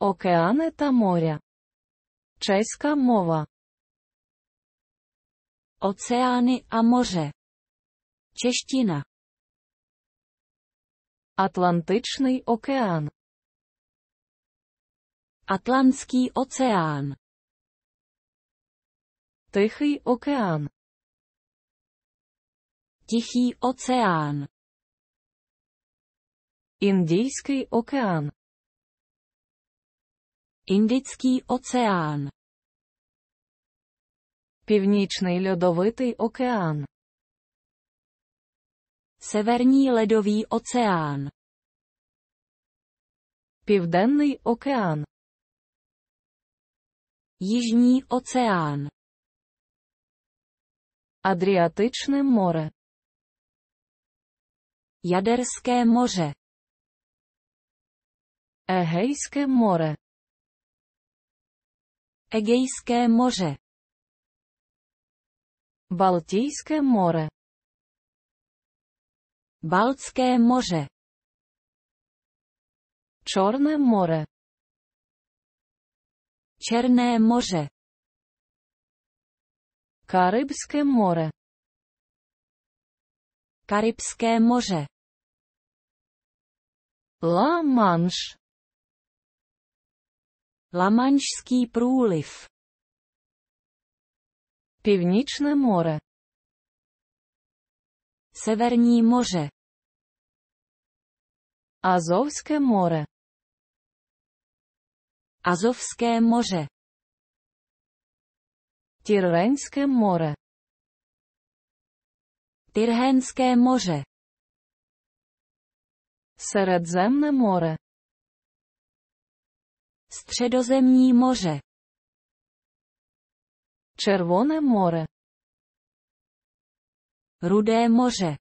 Океани та моря. Чеська мова. Oceány a moře. Čeština. Атлантичний океан. Atlantský oceán. Тихий океан. Tichý oceán. Індійський океан. Indický oceán. Північний льодовитий океан. Severní ledový oceán. Південний океан. Jižní oceán. Адріатичне море. Jaderské moře. Егейське море. Egejské moře. Балтійське море. Baltské moře. Чорне море. Černé moře. Карибське море. Karibské moře. Ла-Манш. Lamanšský průliv. Північне море. Severní moře. Азовське море. Azovské moře. Тірренське море. Tyrhénské moře. Середземне море. Středozemní moře. Червоне море. Rudé moře.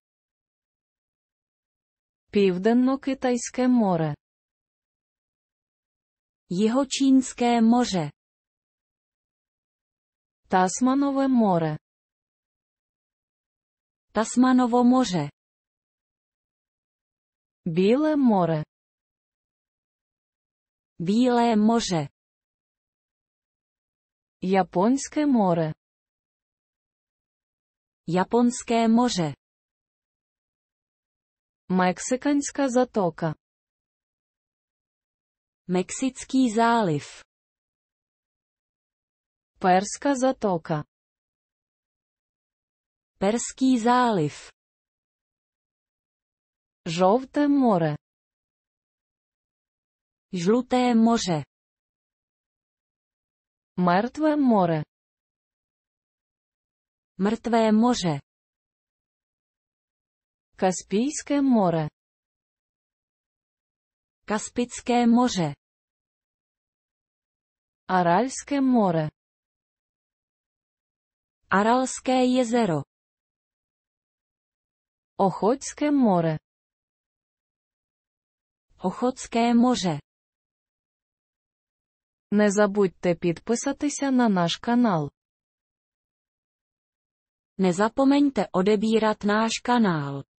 Південно-Китайське море. Jihočínské moře. Тасманове море. Tasmanovo moře. Біле море. Bílé moře. Японське море. Japonské moře. Мексиканська затока. Mexický záliv. Перська затока. Perský záliv. Жовте море. Žluté moře. Мертве море. Mrtvé moře. Каспійське море. Kaspické moře. Аральське море. Aralské jezero. Охотське море. Ochotské moře. Не забудьте підписатися на наш канал. Nezapomeňte odebírat náš kanál.